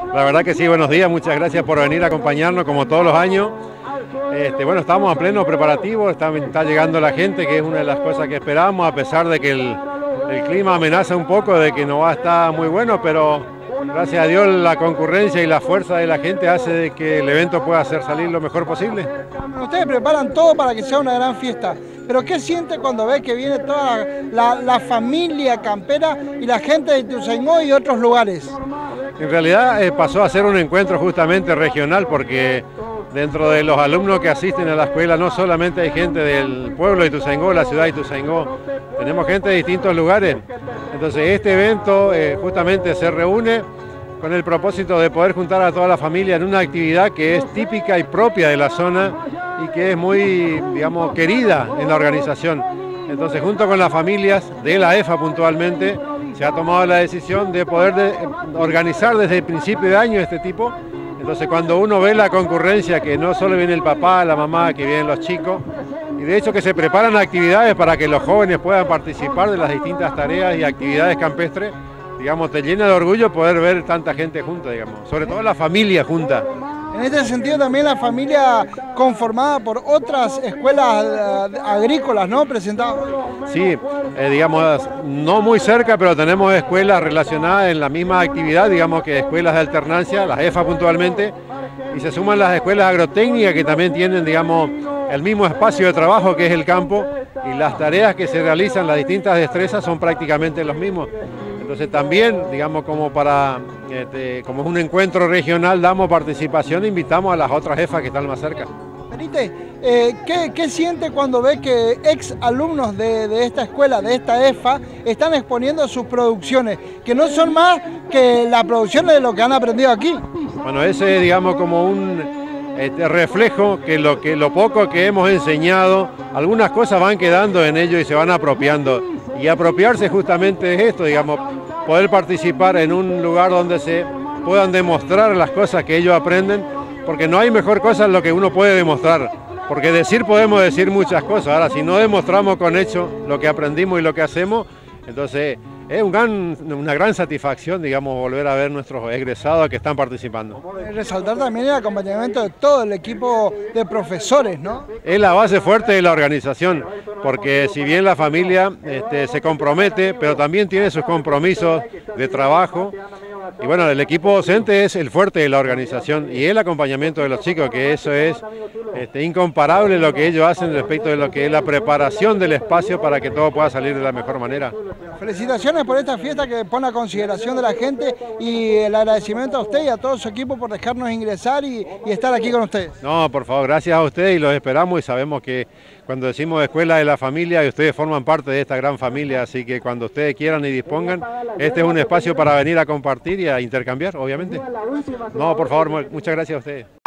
La verdad que sí, buenos días, muchas gracias por venir a acompañarnos como todos los años. Bueno, estamos a pleno preparativo, está llegando la gente, que es una de las cosas que esperamos, a pesar de que el clima amenaza un poco, de que no va a estar muy bueno, pero gracias a Dios la concurrencia y la fuerza de la gente hace de que el evento pueda hacer salir lo mejor posible. Ustedes preparan todo para que sea una gran fiesta, pero ¿qué siente cuando ve que viene toda la familia campera y la gente de Ituzaingó y otros lugares? En realidad pasó a ser un encuentro justamente regional, porque dentro de los alumnos que asisten a la escuela no solamente hay gente del pueblo de Ituzaingó, la ciudad de Ituzaingó, tenemos gente de distintos lugares. Entonces este evento justamente se reúne con el propósito de poder juntar a toda la familia en una actividad que es típica y propia de la zona y que es muy, digamos, querida en la organización. Entonces, junto con las familias de la EFA puntualmente, se ha tomado la decisión de poder organizar desde el principio de año este tipo. Entonces, cuando uno ve la concurrencia, que no solo viene el papá, la mamá, que vienen los chicos, y de hecho que se preparan actividades para que los jóvenes puedan participar de las distintas tareas y actividades campestres, digamos, te llena de orgullo poder ver tanta gente junta, digamos, sobre todo la familia junta. En este sentido también la familia conformada por otras escuelas agrícolas, ¿no? Presentadas. Sí, digamos, no muy cerca, pero tenemos escuelas relacionadas en la misma actividad, digamos que escuelas de alternancia, las EFA puntualmente, y se suman las escuelas agrotécnicas que también tienen, digamos, el mismo espacio de trabajo que es el campo, y las tareas que se realizan, las distintas destrezas son prácticamente los mismos. Entonces también, digamos, como es un encuentro regional, damos participación e invitamos a las otras EFA que están más cerca. Benítez, ¿qué siente cuando ve que ex alumnos de esta escuela, de esta EFA, están exponiendo sus producciones, que no son más que las producciones de lo que han aprendido aquí? Bueno, ese es, digamos, como un reflejo que lo poco que hemos enseñado, algunas cosas van quedando en ello y se van apropiando. Y apropiarse justamente es esto, digamos, poder participar en un lugar donde se puedan demostrar las cosas que ellos aprenden, porque no hay mejor cosa en lo que uno puede demostrar, porque decir podemos decir muchas cosas, ahora si no demostramos con hechos lo que aprendimos y lo que hacemos, entonces es una gran satisfacción, digamos, volver a ver nuestros egresados que están participando. Resaltar también el acompañamiento de todo el equipo de profesores, ¿no? Es la base fuerte de la organización, porque si bien la familia se compromete, pero también tiene sus compromisos de trabajo, y bueno, el equipo docente es el fuerte de la organización y el acompañamiento de los chicos, que eso es incomparable lo que ellos hacen respecto de lo que es la preparación del espacio para que todo pueda salir de la mejor manera. Felicitaciones por esta fiesta que pone a consideración de la gente y el agradecimiento a usted y a todo su equipo por dejarnos ingresar y estar aquí con ustedes. No, por favor, gracias a ustedes y los esperamos y sabemos que cuando decimos escuela de la familia, ustedes forman parte de esta gran familia, así que cuando ustedes quieran y dispongan, este es un espacio para venir a compartir y a intercambiar, obviamente. No, por favor, muchas gracias a ustedes.